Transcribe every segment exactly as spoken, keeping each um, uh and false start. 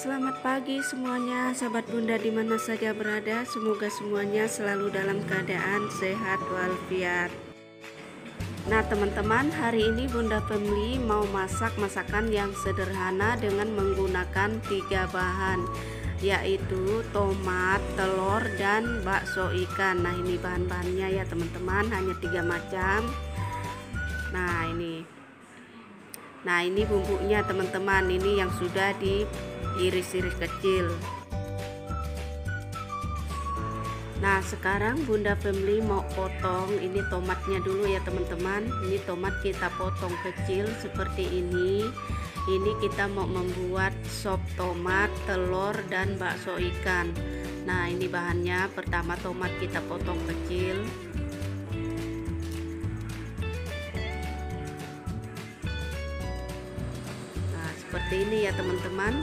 Selamat pagi semuanya, sahabat bunda di mana saja berada. Semoga semuanya selalu dalam keadaan sehat walafiat. Nah teman-teman, hari ini Bunda Family mau masak masakan yang sederhana dengan menggunakan tiga bahan, yaitu tomat, telur, dan bakso ikan. Nah ini bahan-bahannya ya teman-teman, hanya tiga macam. Nah ini Nah ini bumbunya teman-teman, ini yang sudah diiris-iris kecil. Nah sekarang Bunda Family mau potong ini tomatnya dulu ya teman-teman. Ini tomat kita potong kecil seperti ini. Ini kita mau membuat sop tomat, telur, dan bakso ikan. Nah ini bahannya, pertama tomat kita potong kecil. Seperti ini ya teman-teman.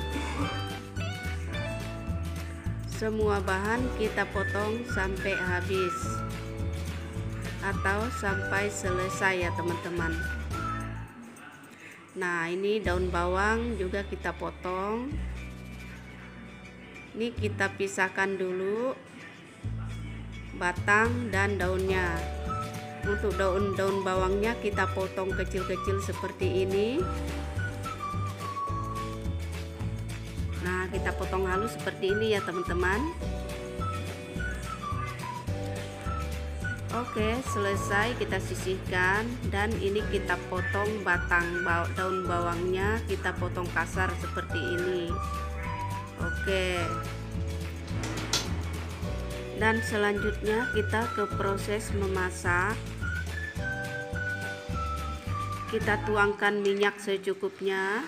Semua bahan kita potong sampai habis atau sampai selesai ya teman-teman. Nah ini daun bawang juga kita potong. Ini kita pisahkan dulu batang dan daunnya. Untuk daun-daun bawangnya kita potong kecil-kecil seperti ini. Nah kita potong halus seperti ini ya teman-teman. Oke, selesai kita sisihkan. Dan ini kita potong batang daun bawangnya, kita potong kasar seperti ini. Oke, dan selanjutnya kita ke proses memasak. Kita tuangkan minyak secukupnya.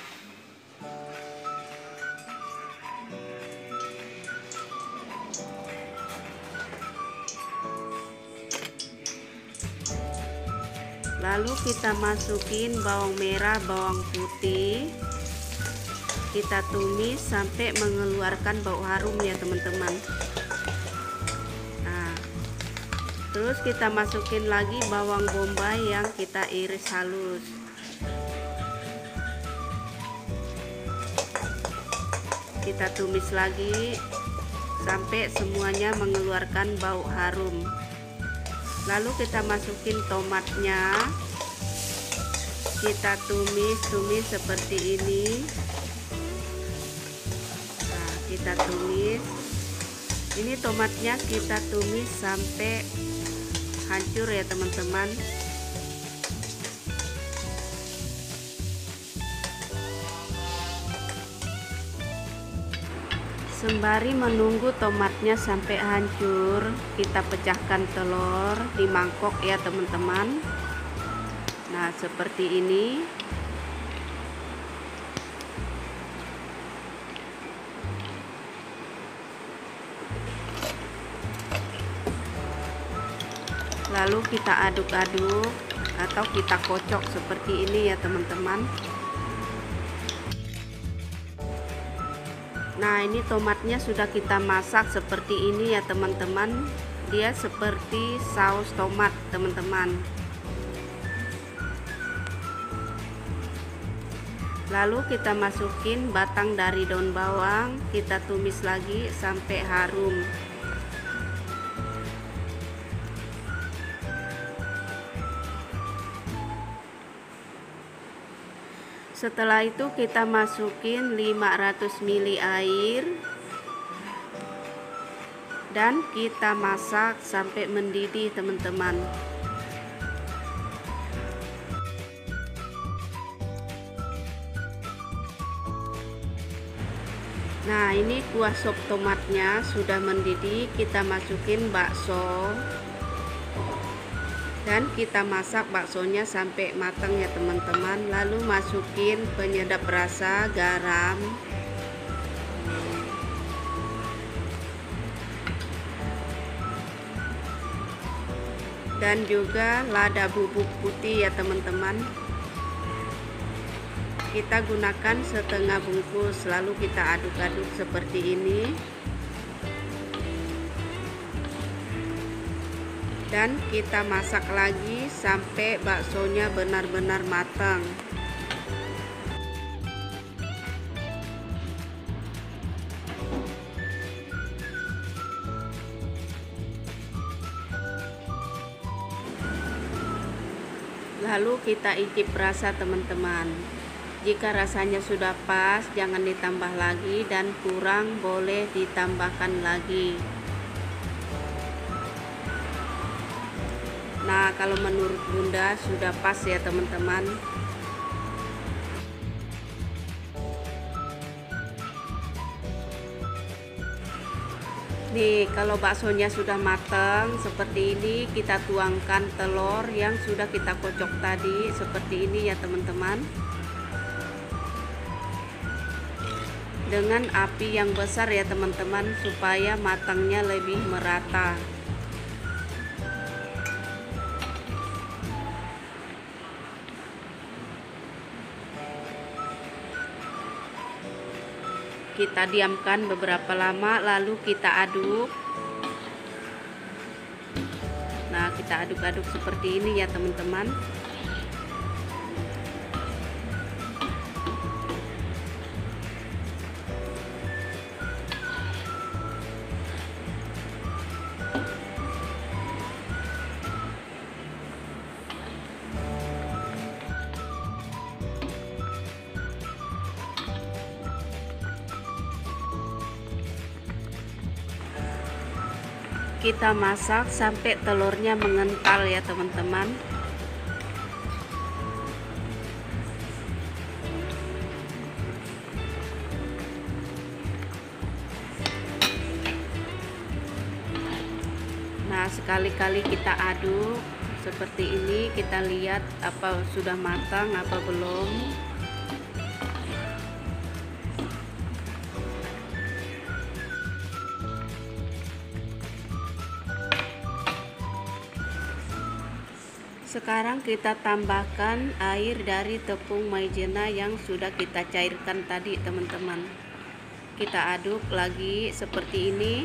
Lalu kita masukin bawang merah, bawang putih. Kita tumis sampai mengeluarkan bau harum ya teman-teman. Nah, terus kita masukin lagi bawang bombay yang kita iris halus. Kita tumis lagi sampai semuanya mengeluarkan bau harum. Lalu kita masukin tomatnya, kita tumis-tumis seperti ini. Nah, kita tumis. Ini tomatnya kita tumis sampai hancur ya teman-teman. Sembari menunggu tomatnya sampai hancur, kita pecahkan telur di mangkok ya teman-teman. Nah seperti ini. Lalu kita aduk-aduk atau kita kocok seperti ini ya teman-teman. Nah ini tomatnya sudah kita masak seperti ini ya teman-teman. Dia seperti saus tomat teman-teman. Lalu kita masukin batang dari daun bawang. Kita tumis lagi sampai harum. Setelah itu kita masukin lima ratus mililiter air dan kita masak sampai mendidih teman-teman. Nah ini kuah sop tomatnya sudah mendidih. Kita masukin bakso dan kita masak baksonya sampai matang ya teman-teman. Lalu masukin penyedap rasa, garam, dan juga lada bubuk putih ya teman-teman. Kita gunakan setengah bungkus. Lalu kita aduk-aduk seperti ini. Dan kita masak lagi sampai baksonya benar-benar matang. Lalu kita icip rasa teman-teman. Jika rasanya sudah pas, jangan ditambah lagi, dan kurang boleh ditambahkan lagi. Nah, kalau menurut Bunda sudah pas ya teman-teman. Nih, kalau baksonya sudah matang seperti ini, kita tuangkan telur yang sudah kita kocok tadi seperti ini ya teman-teman. Dengan api yang besar ya teman-teman, supaya matangnya lebih merata. Kita diamkan beberapa lama, lalu kita aduk. Nah, kita aduk-aduk seperti ini ya teman-teman. Kita masak sampai telurnya mengental ya teman-teman. Nah, sekali-kali kita aduk seperti ini, kita lihat apa sudah matang apa belum. Sekarang kita tambahkan air dari tepung maizena yang sudah kita cairkan tadi teman-teman. Kita aduk lagi seperti ini.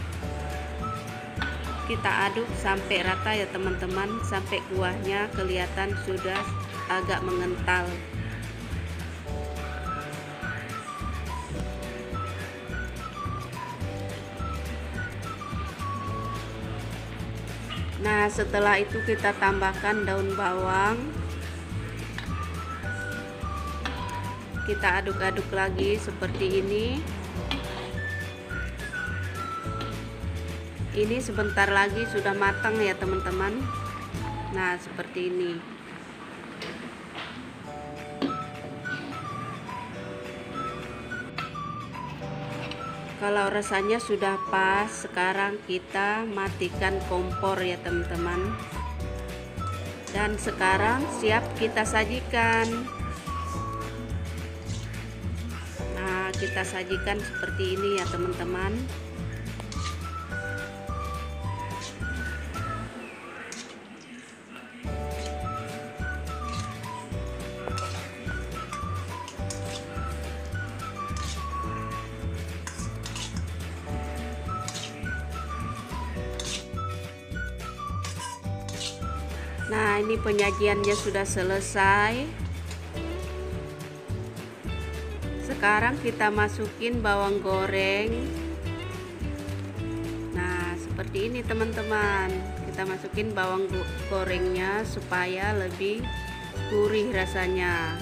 Kita aduk sampai rata ya teman-teman, sampai kuahnya kelihatan sudah agak mengental. Nah, setelah itu kita tambahkan daun bawang. Kita aduk-aduk lagi seperti ini. Ini sebentar lagi sudah matang ya teman-teman. Nah, seperti ini. Kalau rasanya sudah pas, sekarang kita matikan kompor ya teman-teman. Dan sekarang siap kita sajikan. Nah, kita sajikan seperti ini ya teman-teman. Nah, ini penyajiannya sudah selesai. Sekarang kita masukin bawang goreng. Nah, seperti ini teman-teman. Kita masukin bawang gorengnya supaya lebih gurih rasanya.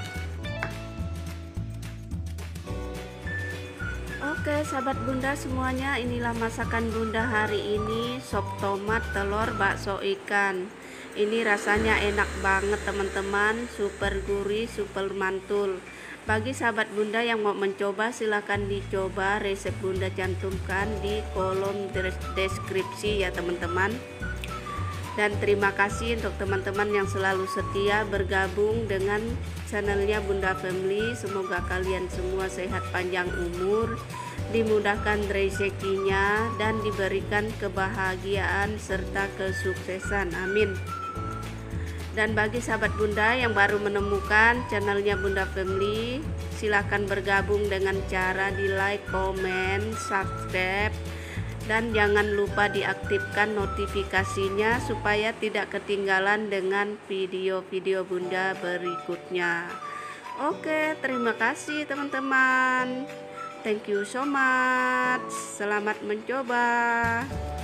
Oke sahabat Bunda semuanya, inilah masakan Bunda hari ini, sop tomat telur bakso ikan. Ini rasanya enak banget teman-teman, super gurih, super mantul. Bagi sahabat Bunda yang mau mencoba, silahkan dicoba. Resep Bunda cantumkan di kolom deskripsi ya teman-teman. Dan terima kasih untuk teman-teman yang selalu setia bergabung dengan channelnya Bunda Family. Semoga kalian semua sehat panjang umur, dimudahkan rezekinya, dan diberikan kebahagiaan serta kesuksesan. Amin. Dan bagi sahabat Bunda yang baru menemukan channelnya Bunda Family, silahkan bergabung dengan cara di like, komen, subscribe, dan jangan lupa diaktifkan notifikasinya supaya tidak ketinggalan dengan video-video Bunda berikutnya. Oke, terima kasih teman-teman. Thank you so much. Selamat mencoba.